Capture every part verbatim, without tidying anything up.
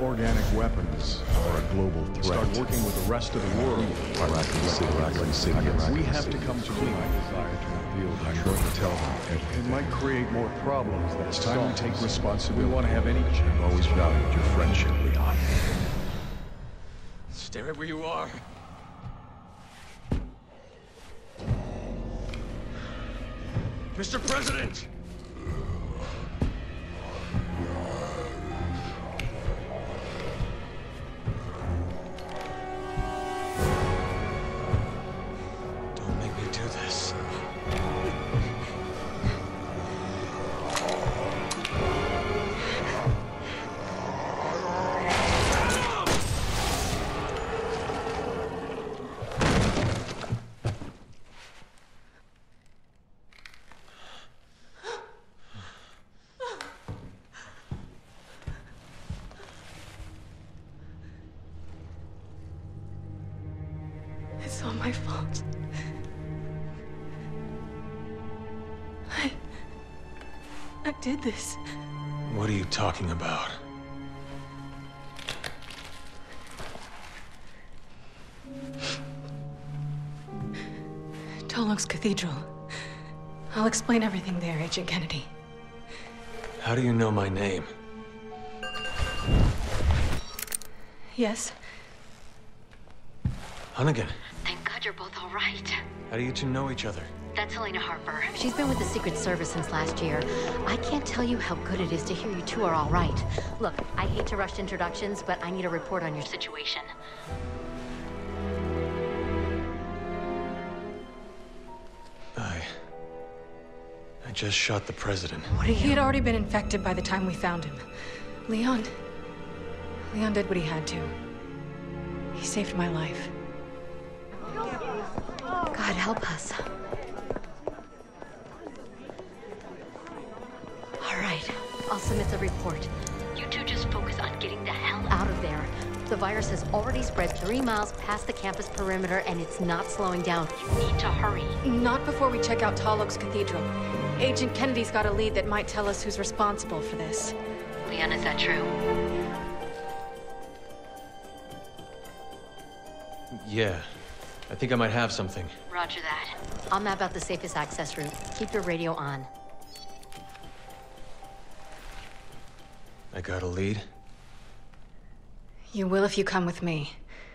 Organic weapons are a global threat. Start working with the rest of the world. We have to come to my desire to reveal the truth. To tell them everything. It might create more problems than it's time we take responsibility. We want to have any chance. I've always valued your friendship, Leon. Stay right where you are. Mister President! Don't make me do this. It's all my fault. I... I did this. What are you talking about? Tolox Cathedral. I'll explain everything there, Agent Kennedy. How do you know my name? Yes? Hunnigan. Thank God you're both all right. How do you two know each other? That's Helena Harper. She's been with the Secret Service since last year. I can't tell you how good it is to hear you two are all right. Look, I hate to rush introductions, but I need a report on your situation. I... I just shot the president. What are you? He had already been infected by the time we found him. Leon... Leon did what he had to. He saved my life. God help us. All right, I'll submit the report. You two just focus on getting the hell out of there. The virus has already spread three miles past the campus perimeter, and it's not slowing down. You need to hurry. Not before we check out Tolox Cathedral. Agent Kennedy's got a lead that might tell us who's responsible for this. Leon, is that true? Yeah. I think I might have something. Roger that. I'll map out the safest access route. Keep your radio on. I got a lead? You will if you come with me.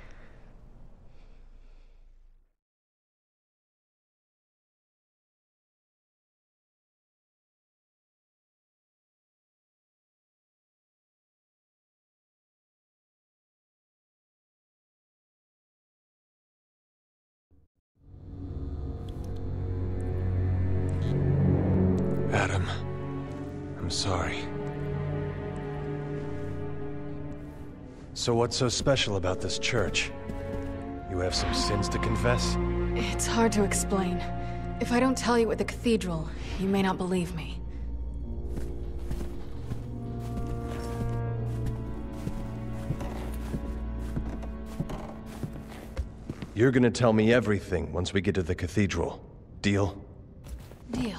Adam, I'm sorry. So what's so special about this church? You have some sins to confess? It's hard to explain. If I don't tell you at the cathedral, you may not believe me. You're gonna tell me everything once we get to the cathedral. Deal? Deal.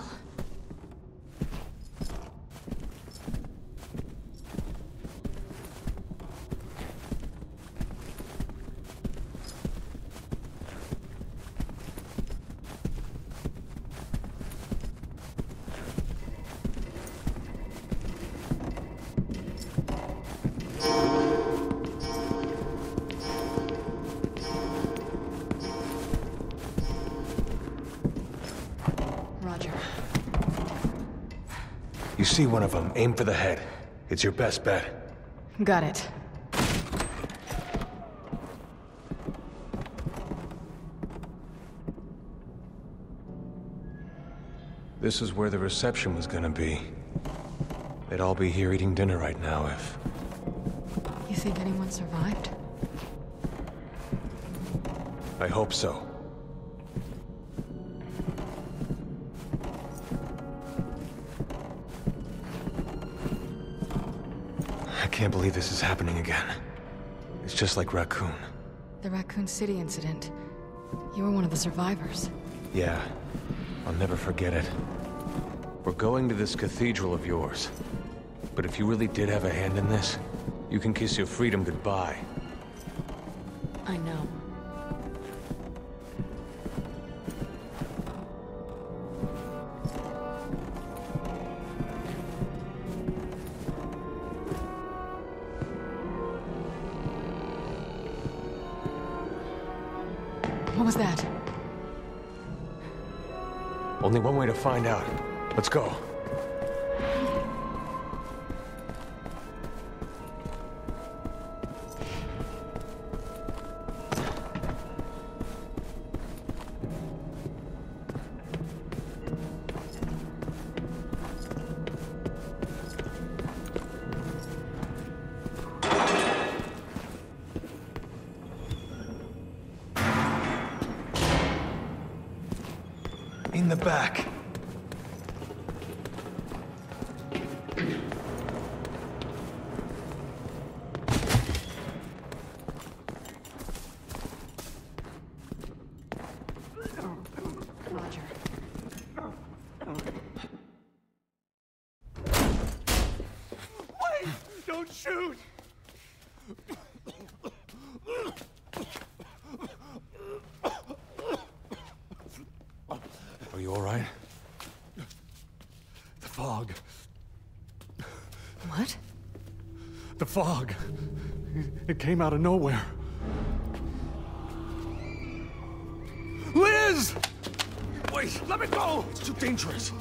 Roger. You see one of them, aim for the head. It's your best bet. Got it. This is where the reception was gonna be. They'd all be here eating dinner right now if... You think anyone survived? I hope so. I can't believe this is happening again. It's just like Raccoon. The Raccoon City incident. You were one of the survivors. Yeah, I'll never forget it. We're going to this cathedral of yours. But if you really did have a hand in this, You can kiss your freedom goodbye. I know. What was that? Only one way to find out. Let's go. In the back. Roger. Wait! Don't shoot! Are you all right? The fog. What? The fog. It came out of nowhere. Liz! Wait, let me go! It's too dangerous.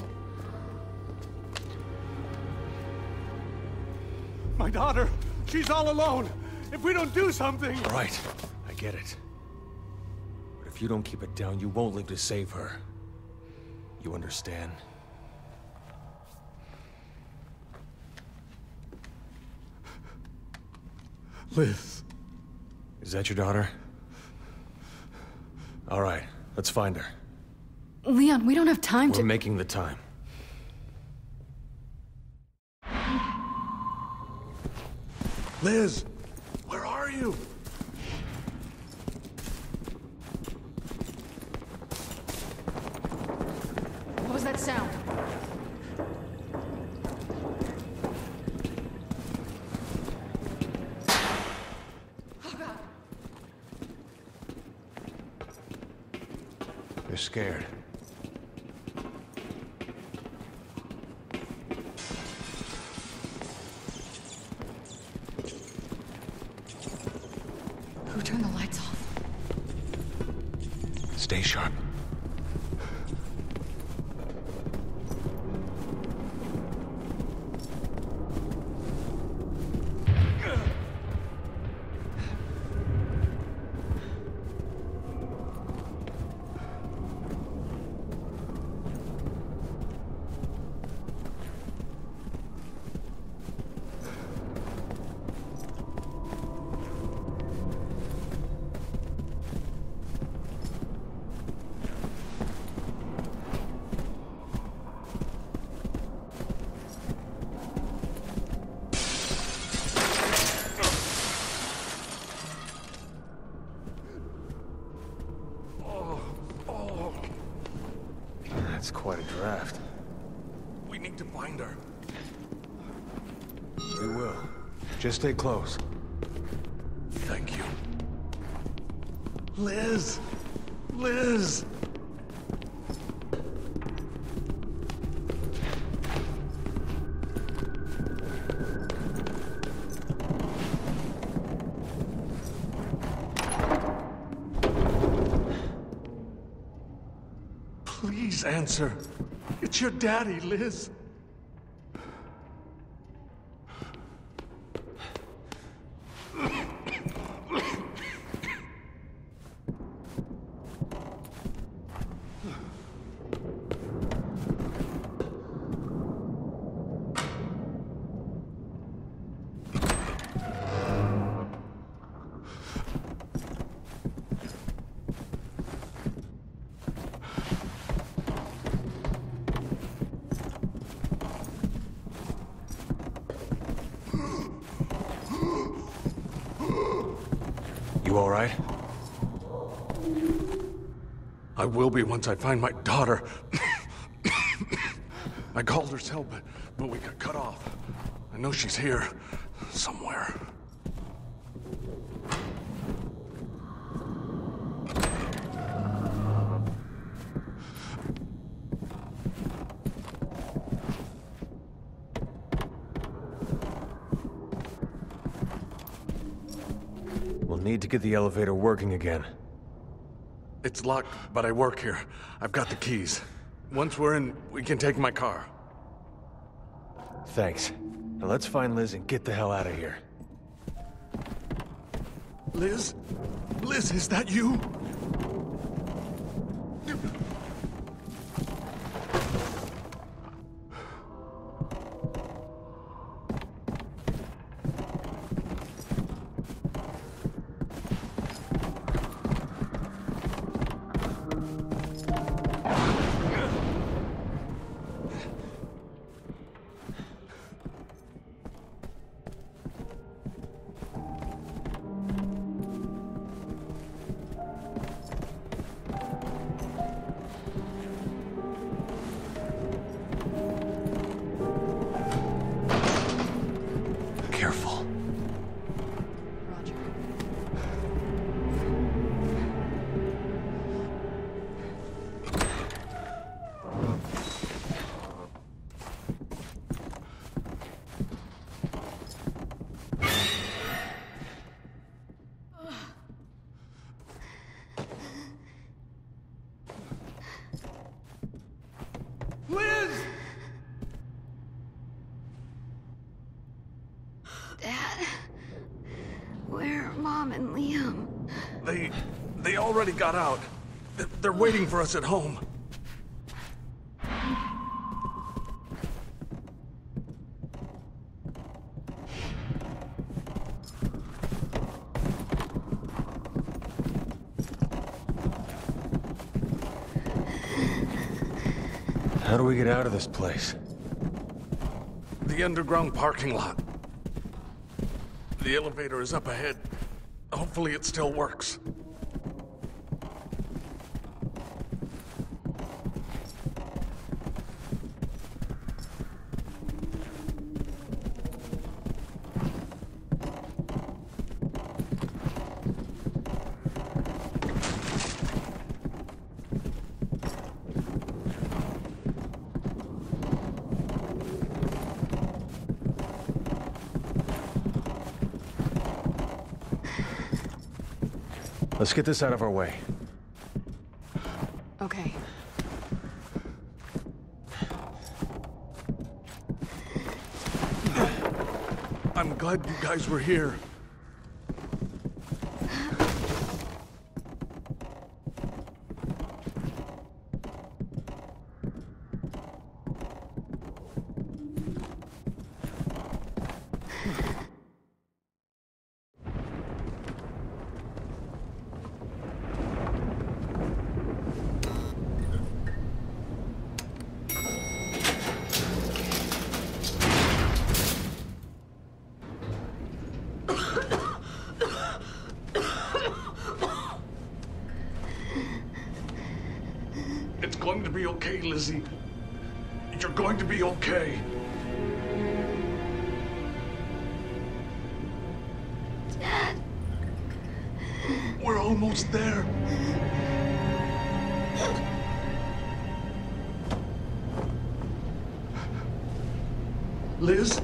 My daughter, she's all alone. If we don't do something... All right, I get it. But if you don't keep it down, you won't live to save her. You understand? Liz. Is that your daughter? All right, let's find her. Leon, we don't have time We're to- making the time. Liz, where are you? What was that sound? They're scared. Who turned the lights off? Stay sharp. That's quite a draft. We need to find her. We will. Just stay close. Thank you. Liz! Liz! Please answer. It's your daddy, Liz. You all right? I will be once I find my daughter. I called her cell, but, but we got cut off. I know she's here, somewhere. We'll need to get the elevator working again. It's locked, but I work here. I've got the keys. Once we're in, we can take my car. Thanks. Now let's find Liz and get the hell out of here. Liz? Liz, is that you? Careful. Roger. Liz! Dad, where are Mom and Liam? They... they already got out. Th- They're waiting for us at home. How do we get out of this place? The underground parking lot. The elevator is up ahead. Hopefully it still works. Let's get this out of our way. Okay. I'm glad you guys were here. It's going to be okay, Lizzie. You're going to be okay. Dad. We're almost there. Liz?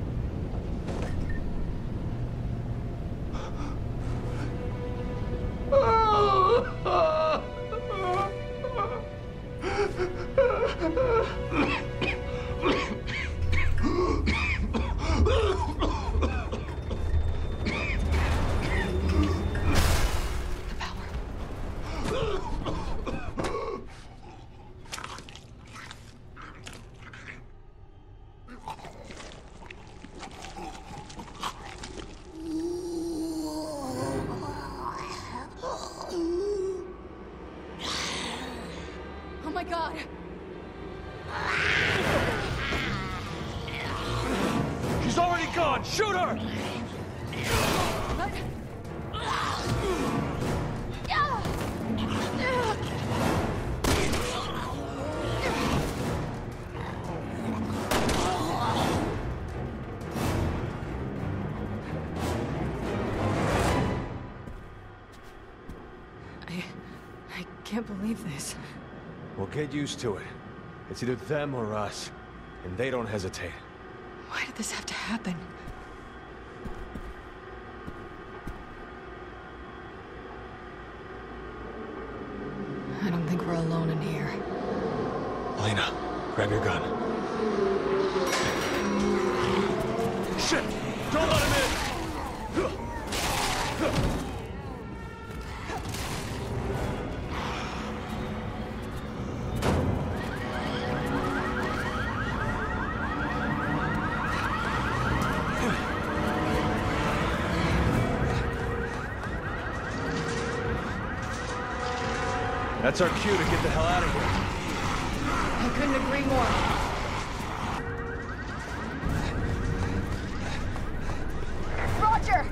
The power. Oh my God. She's already gone! Shoot her! I... I can't believe this. We'll get used to it. It's either them or us. And they don't hesitate. Why did this have to happen? alone in here. Elena, grab your gun. Shit! Don't let him in! That's our cue to get the hell out of here. I couldn't agree more. Roger!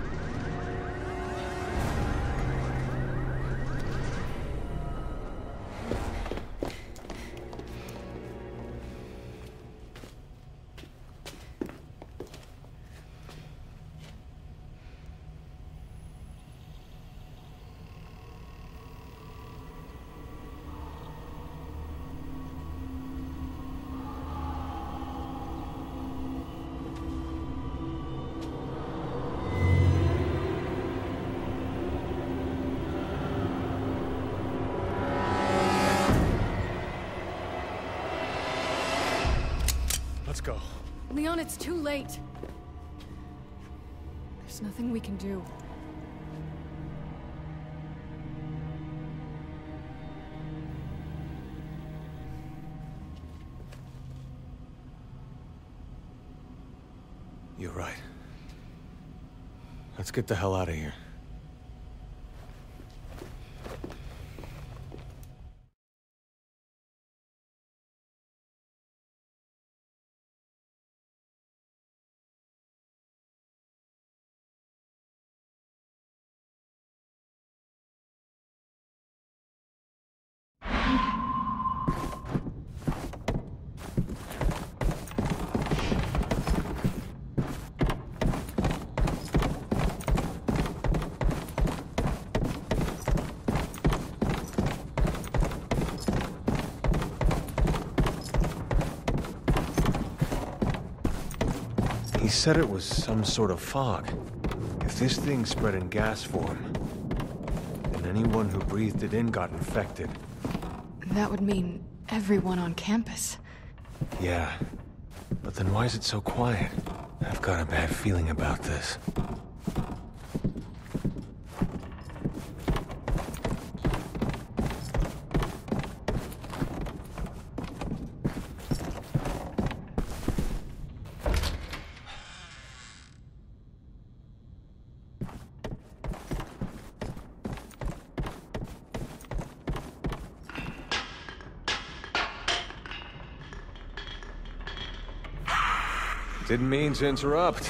Let's go. Leon, it's too late. There's nothing we can do. You're right. Let's get the hell out of here. He said it was some sort of fog. If this thing spread in gas form, then anyone who breathed it in got infected. That would mean everyone on campus. Yeah. But then why is it so quiet? I've got a bad feeling about this. Didn't mean to interrupt.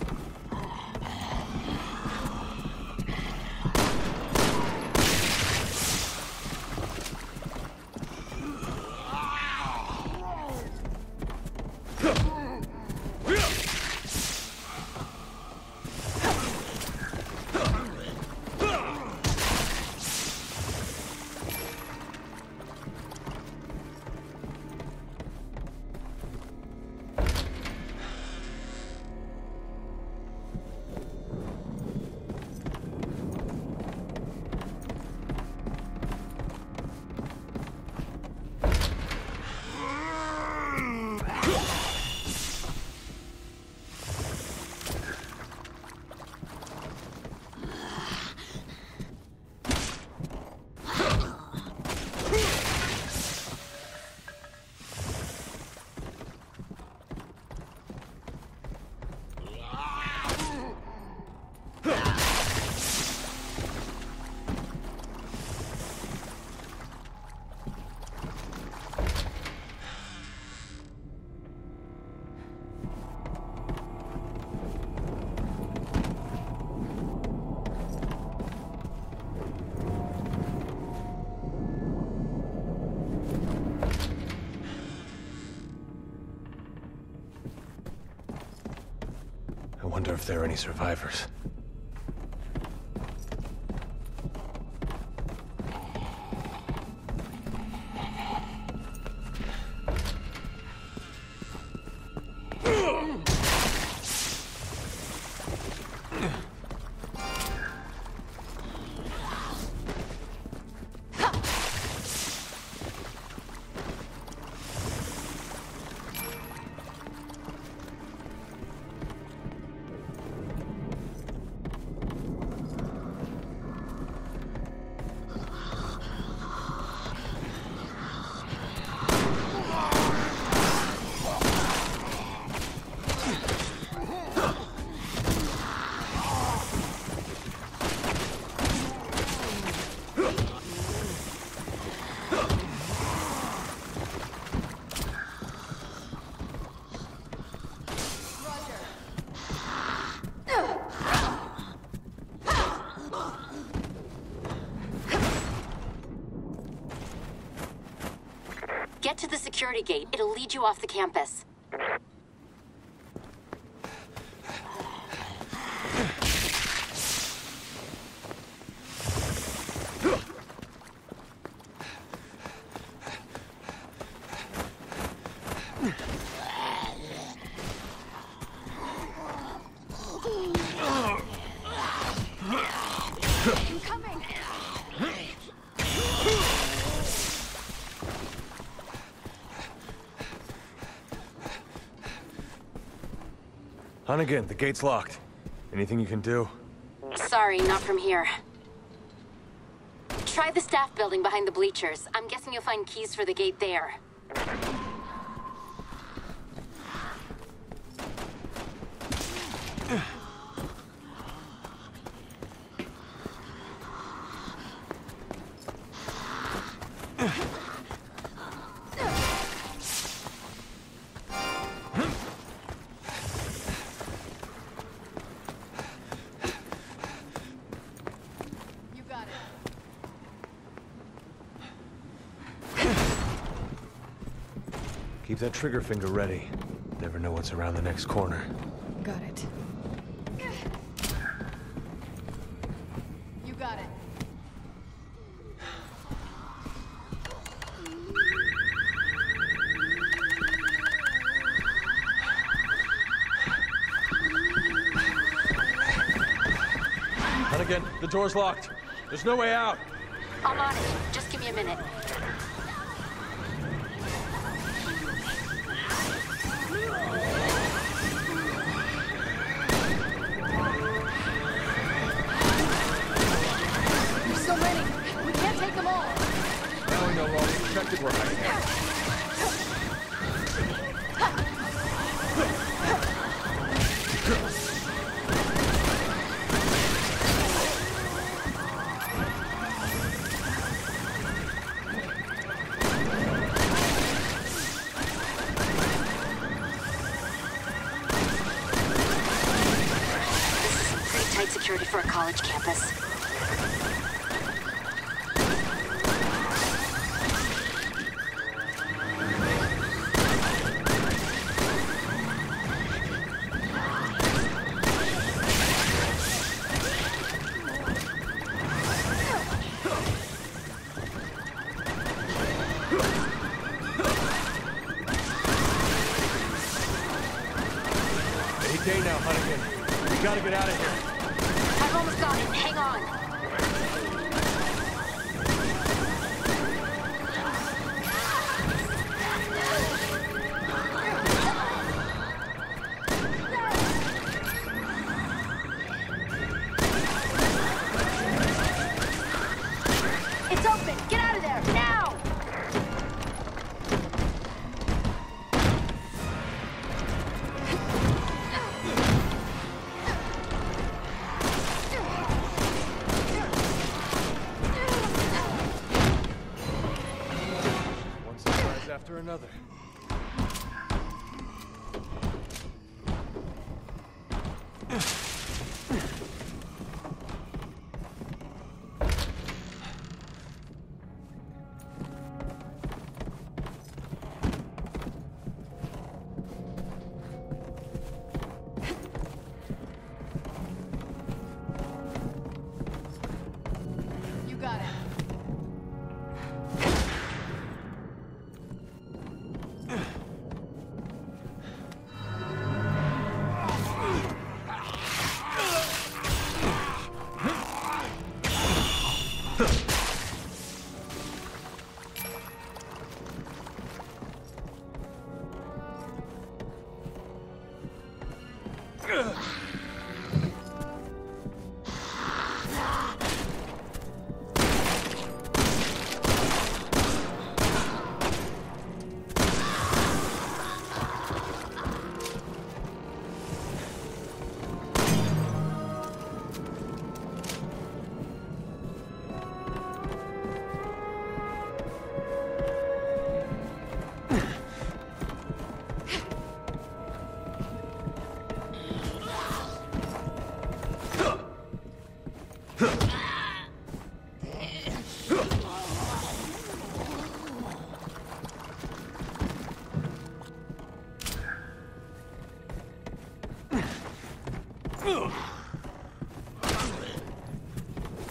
I wonder if there are any survivors. Get to the security gate. It'll lead you off the campus. Hunnigan, the gate's locked. Anything you can do? Sorry, not from here. Try the staff building behind the bleachers. I'm guessing you'll find keys for the gate there. Keep that trigger finger ready. Never know what's around the next corner. Got it. You got it. Hunnigan, the door's locked. There's no way out. I'm on it. Just give me a minute. So many. We can't take them all. Now we know we're all protected. We're hiding out. Pretty tight security for a college campus. Okay now, Hunnigan. We gotta get out of here. I've almost got it. Hang on. It's open. Get out of there now. One surprise after another. You got it.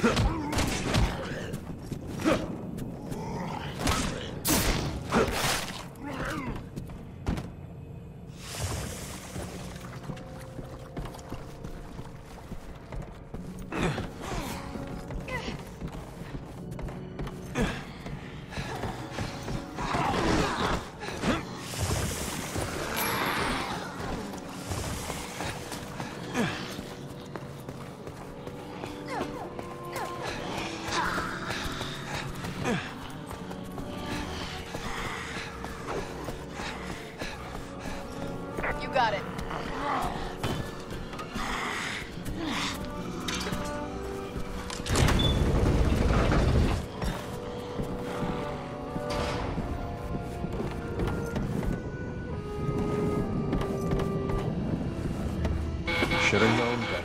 Got it. Should have known better.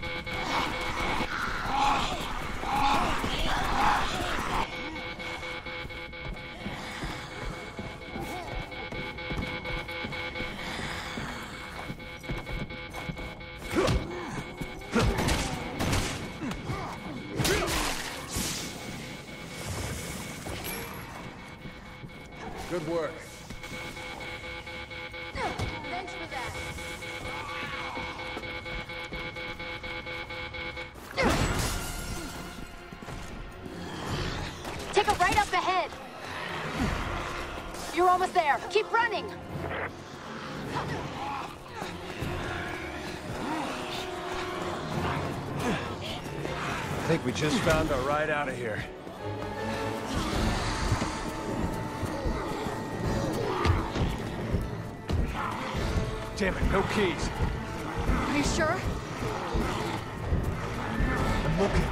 Good work. Thanks for that. Take a right up ahead. You're almost there. Keep running. I think we just found our ride out of here. Damn it, no keys. Are you sure? I'm looking.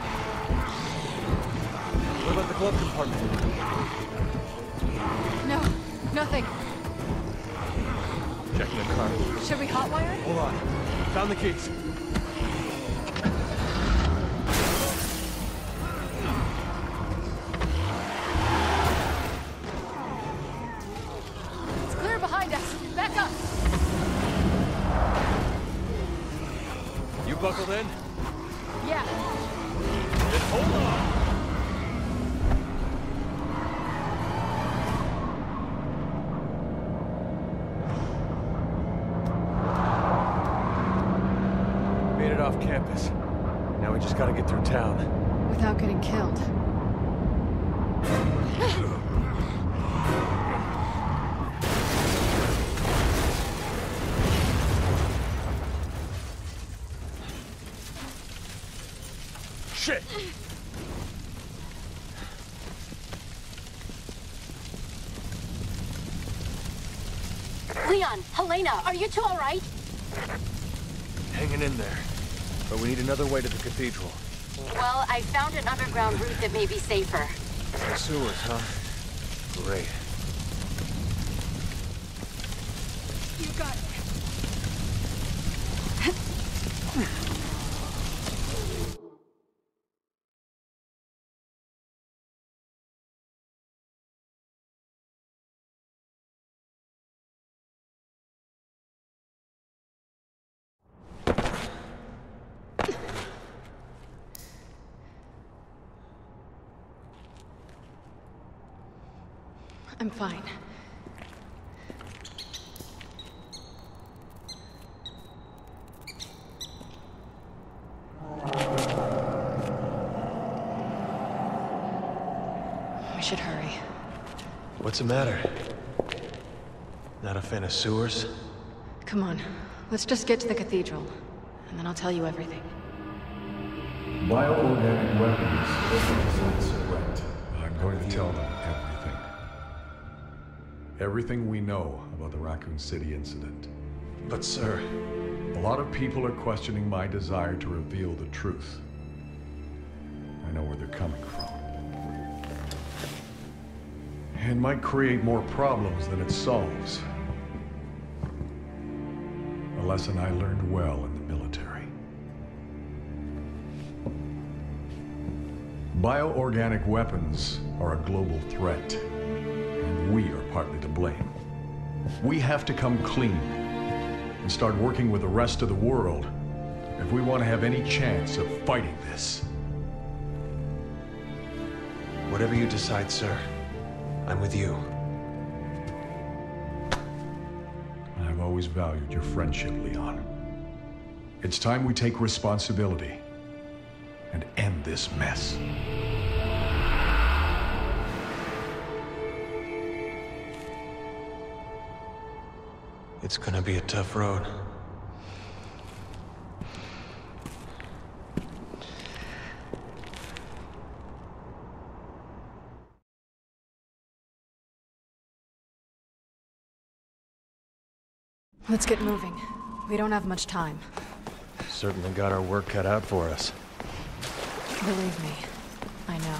What about the glove compartment? No, nothing. Checking the car. Should we hotwire it? Hold on. Found the keys. It's clear behind us. Back up. You buckled in? Yeah. Then hold on! Made it off campus. Now we just gotta get through town. Without getting killed. Shit! Leon, Helena, are you two all right? Hanging in there. But we need another way to the cathedral. Well, I found an underground route that may be safer. The sewers, huh? Great. You got it. I'm fine. We should hurry. What's the matter? Not a fan of sewers? Come on, let's just get to the cathedral, and then I'll tell you everything. Bioorganic weapons represents a threat. I'm going to tell them everything. Everything we know about the Raccoon City incident. But sir... A lot of people are questioning my desire to reveal the truth. I know where they're coming from. It might create more problems than it solves. A lesson I learned well in the military. Bioorganic weapons are a global threat, and we are partly to blame. We have to come clean and start working with the rest of the world if we want to have any chance of fighting this. Whatever you decide, sir, I'm with you. I've always valued your friendship, Leon. It's time we take responsibility and end this mess. It's gonna be a tough road. Let's get moving. We don't have much time. Certainly got our work cut out for us. Believe me, I know.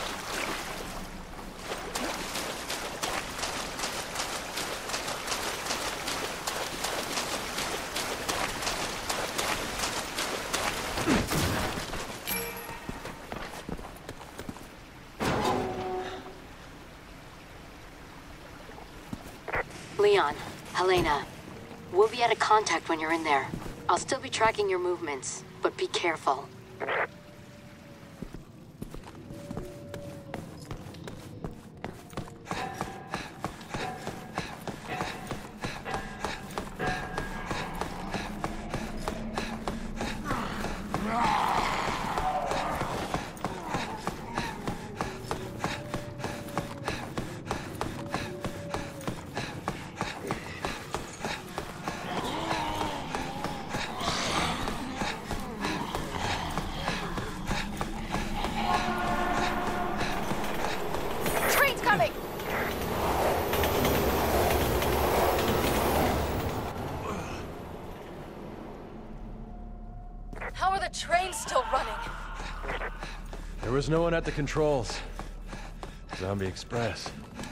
Leon, Helena, we'll be out of contact when you're in there. I'll still be tracking your movements, but be careful. How are the trains still running? There was no one at the controls. Zombie Express.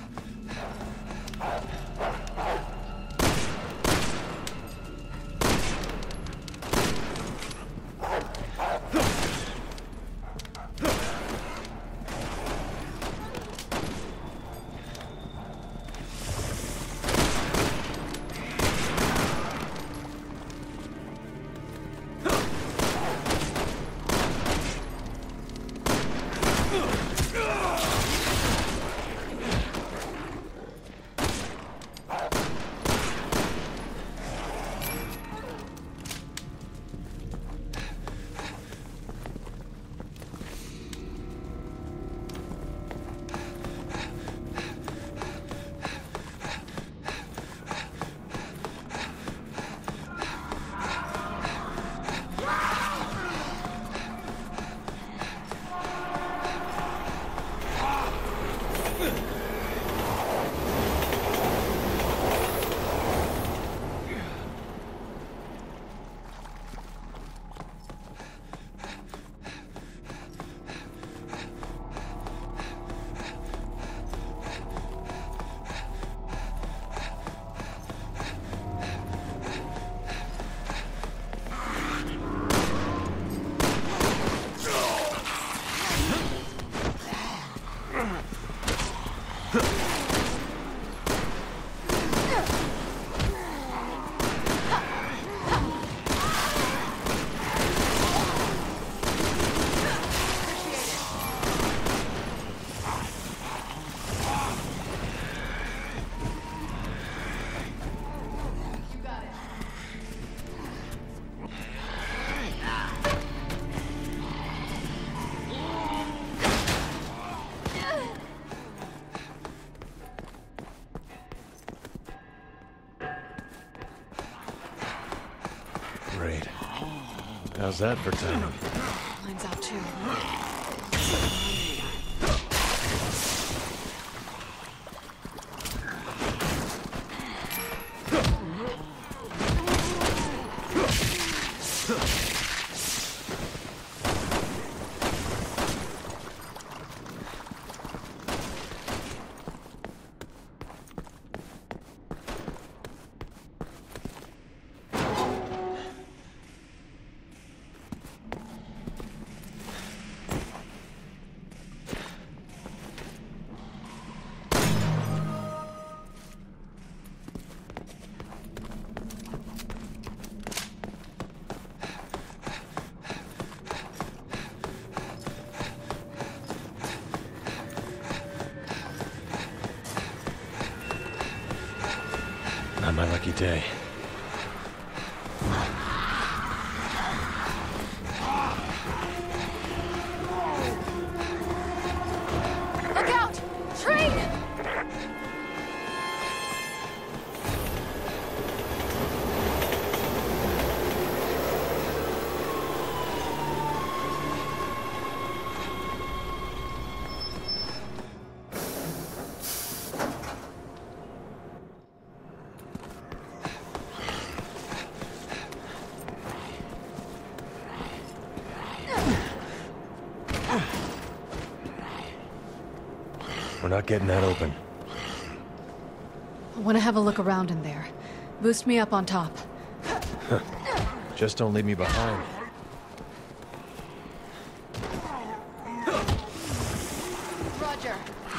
Great. How's that for timing? Mine's out too. Not my lucky day. Look out! Train! We're not getting that open. I want to have a look around in there. Boost me up on top. Just don't leave me behind. Roger.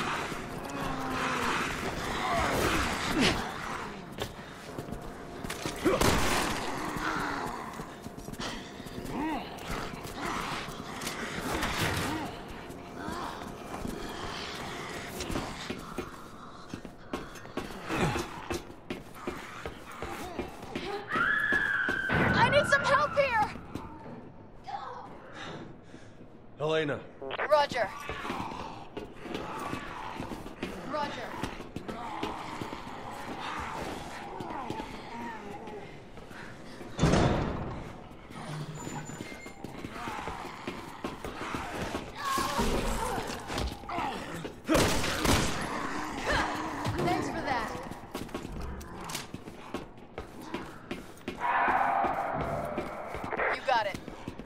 I need some help here! Helena. Roger. Roger. Thanks for that. You got it.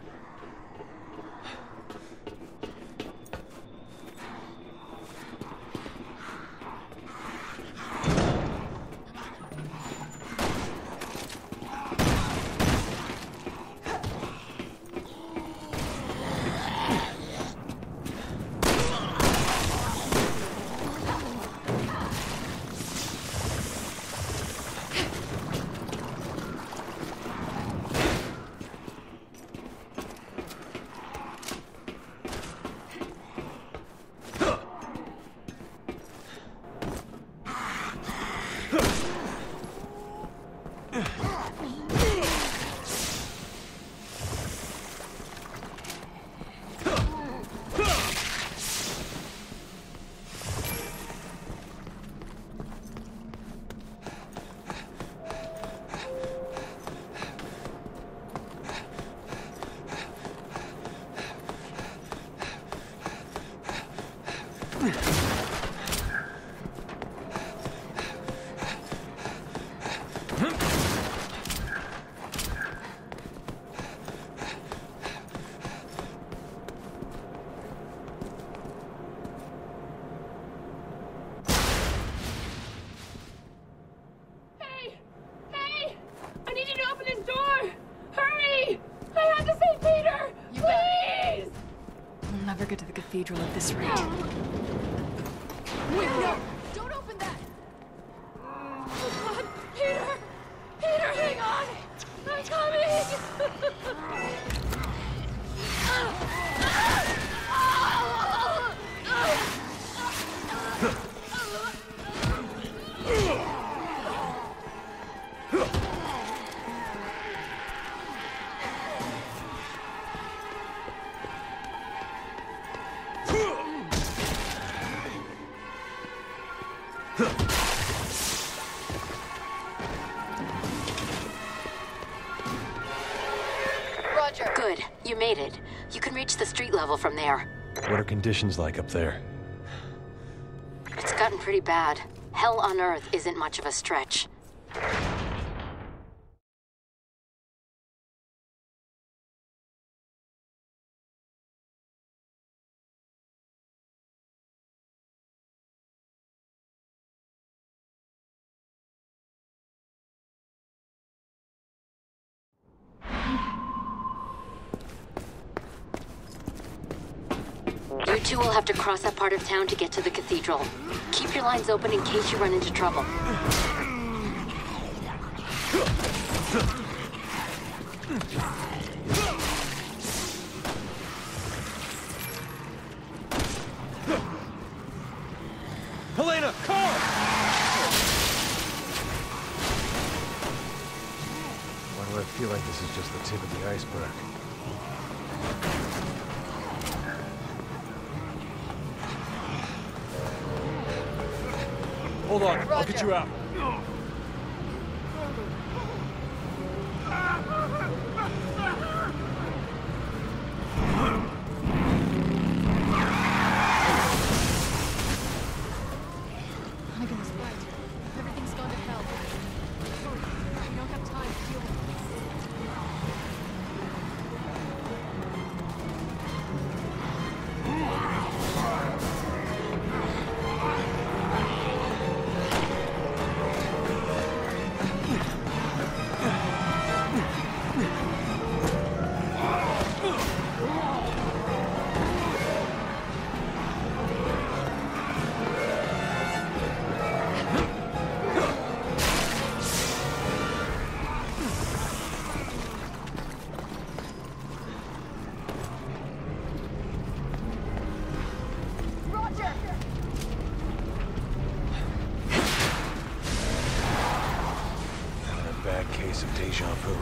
Hey! Hey! I need you to open this door! Hurry! I have to save Peter! You got Please! We'll never get to the cathedral at this rate. Wait, no! Don't open that! Oh God! Peter! Peter, hang on! I'm coming! Roger. Good. You made it. You can reach the street level from there. What are conditions like up there? It's gotten pretty bad. Hell on Earth isn't much of a stretch. You two will have to cross that part of town to get to the cathedral. Keep your lines open in case you run into trouble. Helena, car! feel like this is just the tip of the iceberg. Hold on, I'll get you out. Hunnigan's right. Everything's gone to hell. Hurry. We don't have time to deal with Bad case of deja vu.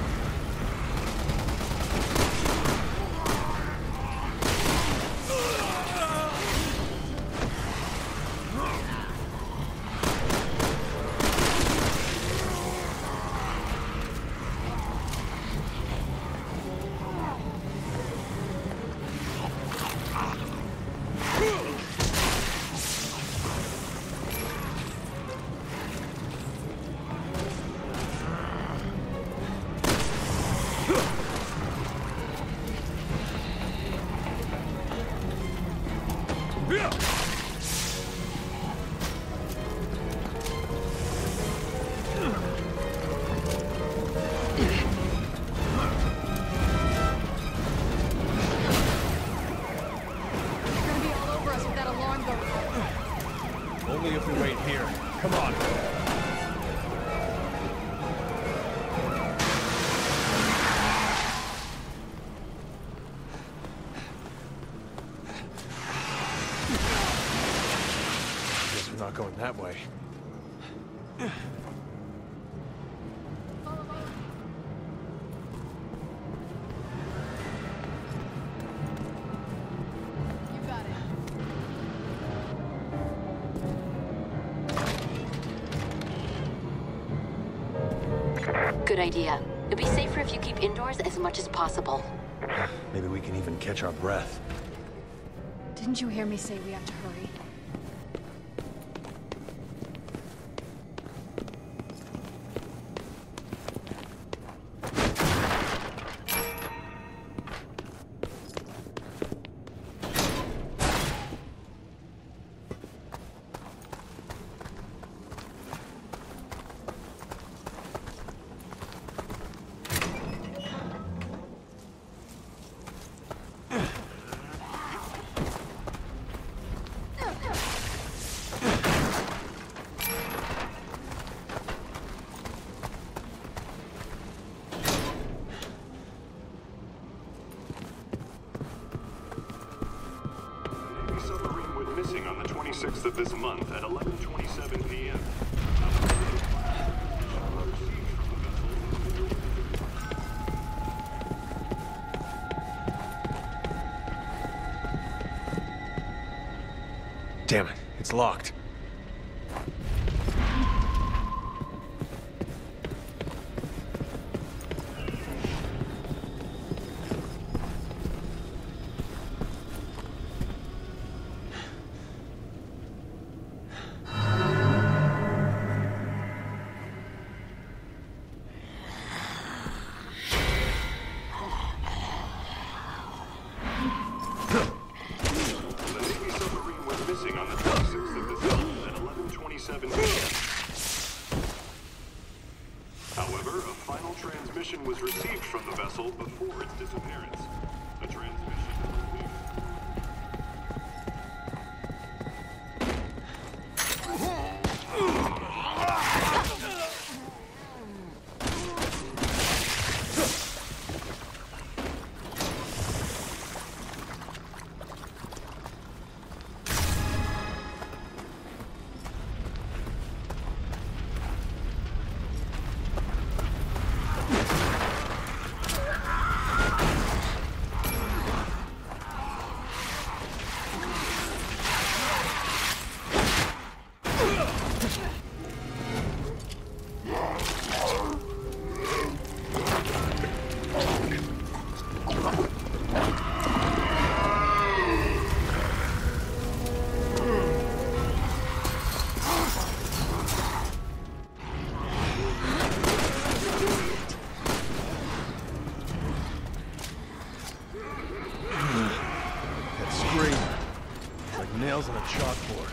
Only if we wait here. Come on. Guess we're not going that way. You got it. Good idea. It'll be safer if you keep indoors as much as possible. Maybe we can even catch our breath. Didn't you hear me say we have to hurry? Missing on the twenty-sixth of this month at eleven twenty-seven p m Damn it, it's locked. However, a final transmission was received from the vessel before its disappearance. The transmission will be... You scream. It's like nails on a chalkboard.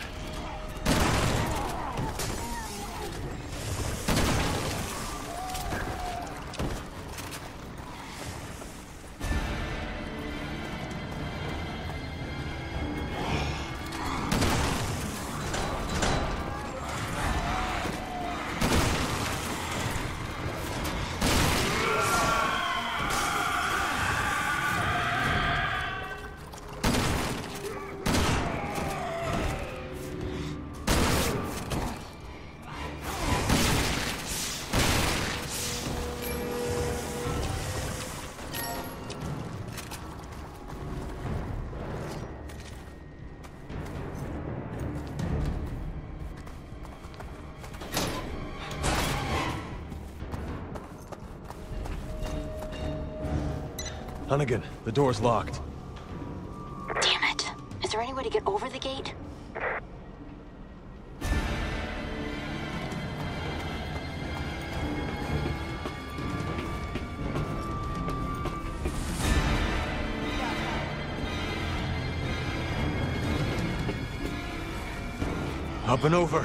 Hunnigan, the door's locked. Damn it. Is there any way to get over the gate? Up and over.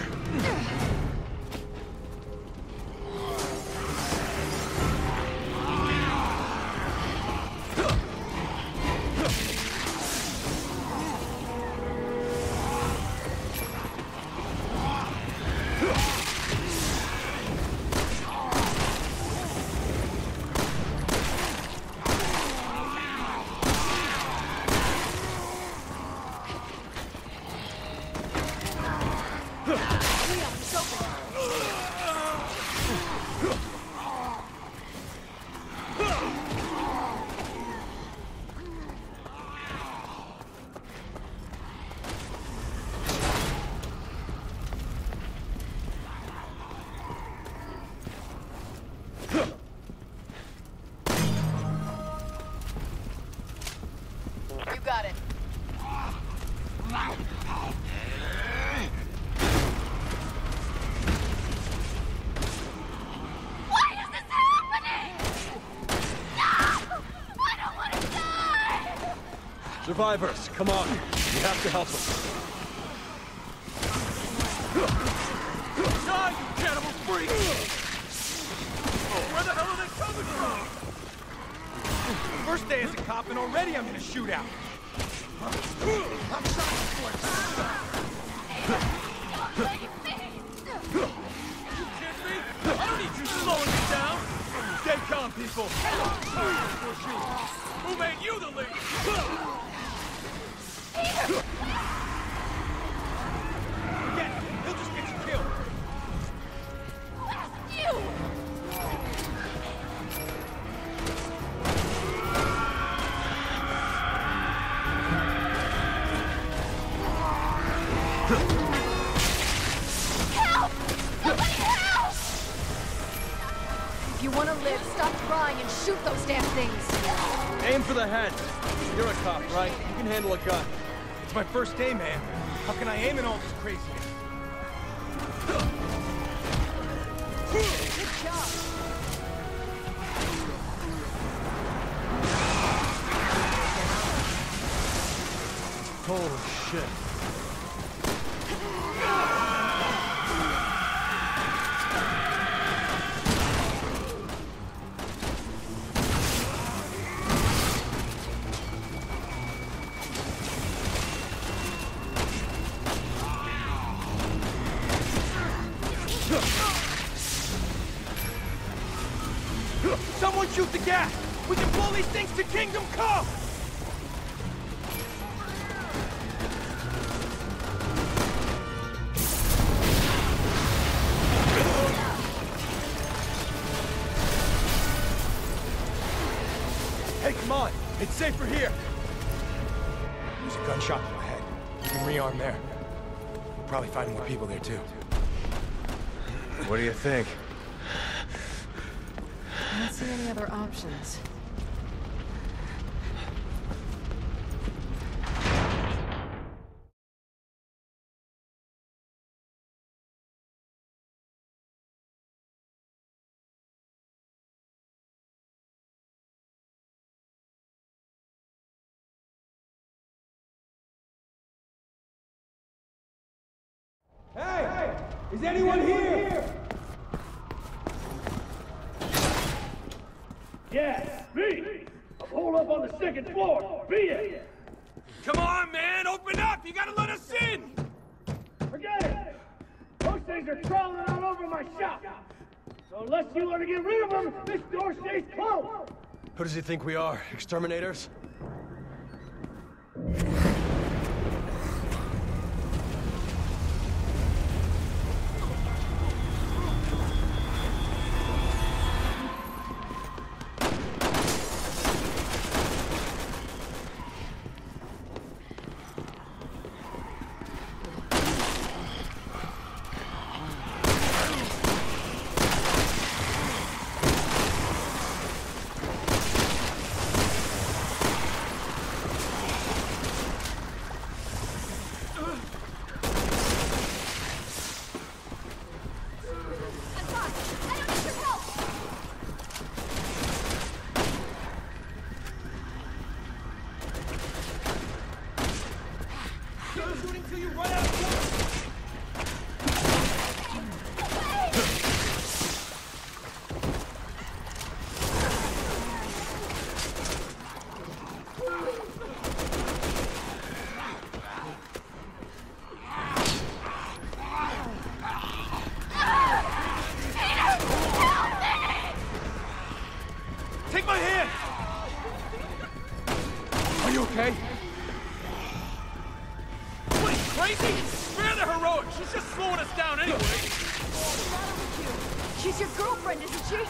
You got it. Why is this happening? No! I don't want to die! Survivors, come on. We have to help them. Die, you cannibal freak! Where the hell are they coming from? First day as a cop, and already I'm in a shootout. I'm trying to You kiss me? I don't need you slowing me down. Stay calm, people. Who made you the lead? Forget it. He'll just get you killed. You! If you want to live, stop crying and shoot those damn things. Aim for the head. You're a cop, right? You can handle a gun. It's my first day, man. How can I aim in all this craziness? Good job. Holy shit. Someone shoot the gas! We can blow these things to Kingdom Come! Hey, come on! It's safer here! There's a gunshot to my head. You can rearm there. We'll probably find more people there, too. What do you think? I don't see any other options. Is anyone here? Yeah, me! I'm holed up on the second floor. Beat it! Come on, man! Open up! You gotta let us in! Forget it! Those things are crawling all over my shop! So unless you want to get rid of them, this door stays closed! Who does he think we are? Exterminators? Take my hand! Are you okay? What, you crazy? Spare the heroic! She's just slowing us down anyway! What's the matter with you? She's your girlfriend, isn't she?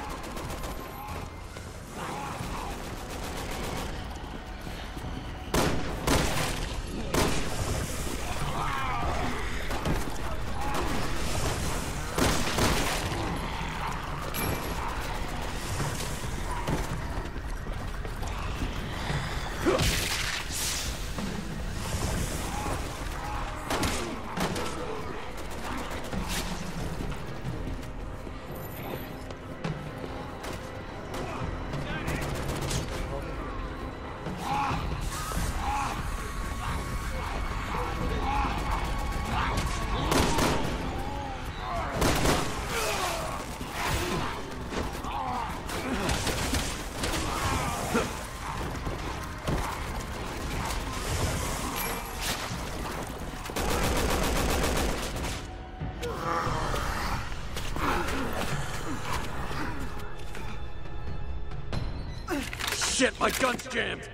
Shit, my gun's jammed!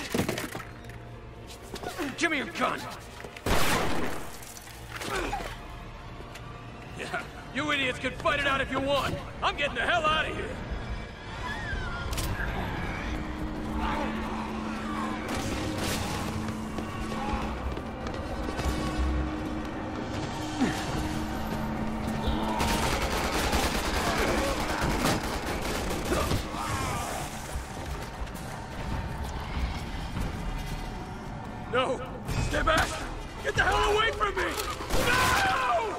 Give me your gun! Yeah, you idiots can fight it out if you want! I'm getting the hell out of here! No! Stay back! Get the hell away from me! No!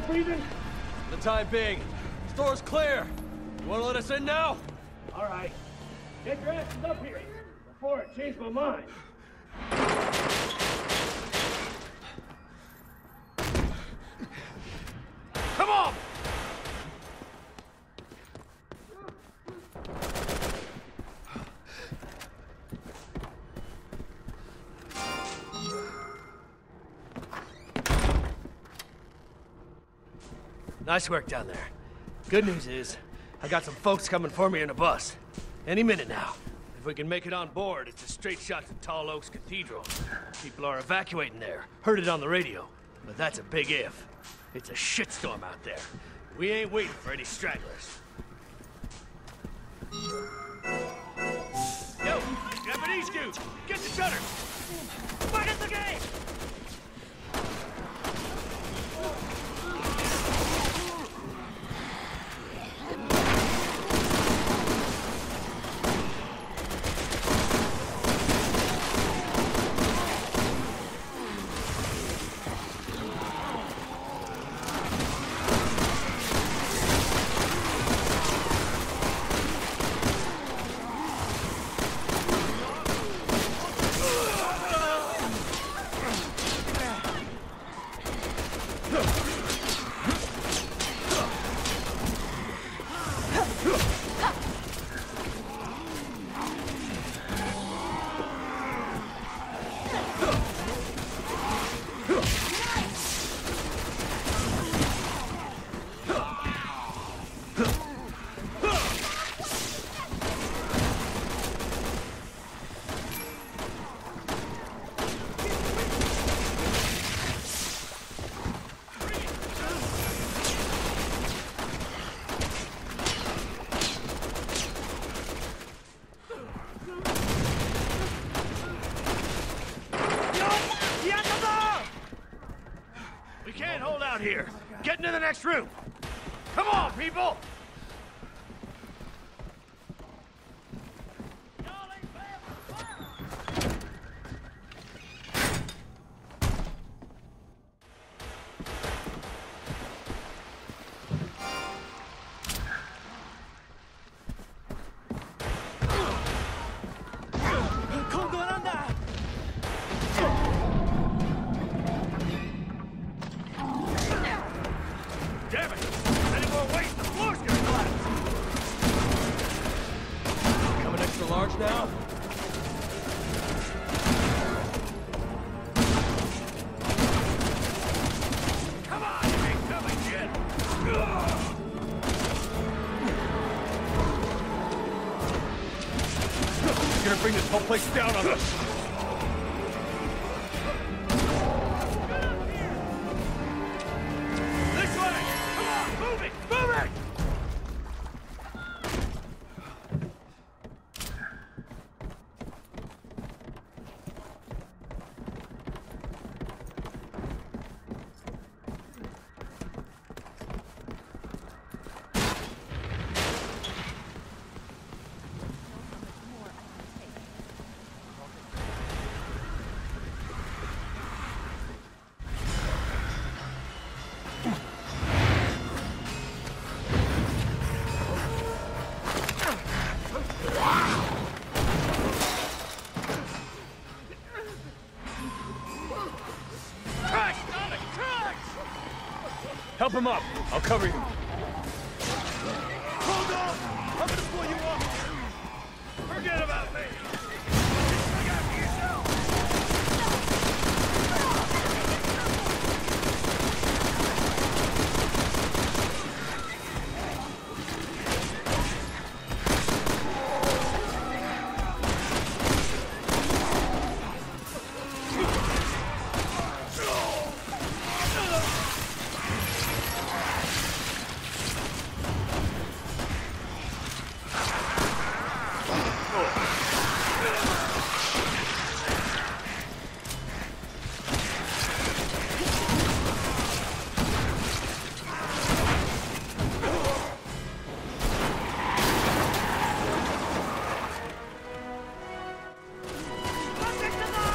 breathing? For the time being. Store's clear. You wanna let us in now? All right. Get your asses up here before I change my mind. Come on! Nice work down there. Good news is, I got some folks coming for me in a bus. Any minute now. If we can make it on board, it's a straight shot to Tall Oaks Cathedral. People are evacuating there. Heard it on the radio. But that's a big if. It's a shitstorm out there. We ain't waiting for any stragglers. Yo, Japanese dude, get the shutter! Back at the game! Here. Get into the next room. Come on, people! Damn it! Any more weight, the floor's gonna collapse! Coming extra large now? Come on, you big dummy shit! You're gonna bring this whole place down on us! Help him up. I'll cover you. Hold on! I'm gonna pull you up! Forget about me! I got yourself!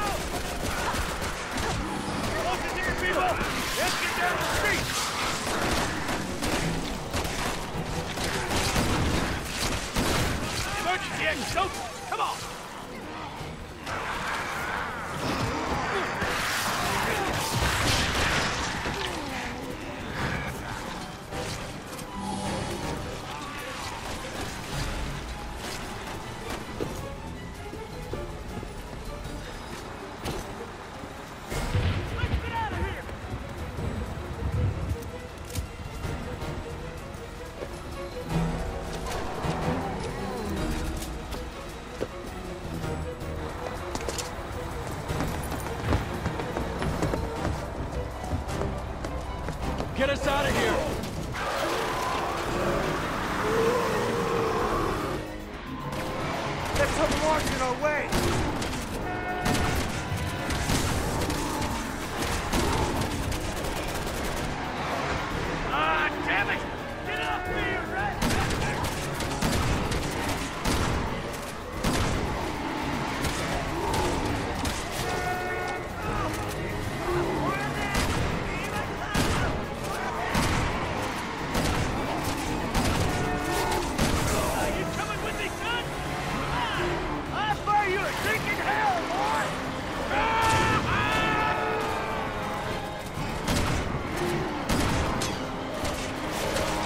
Let's get down the street! us out of here! There's some marks in our way! Ah, damn it! Get off me, you rat!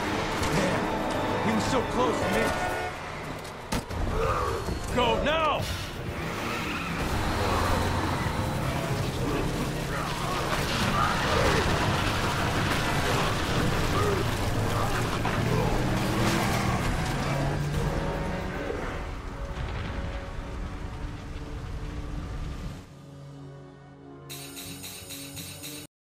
So close, man. Go now!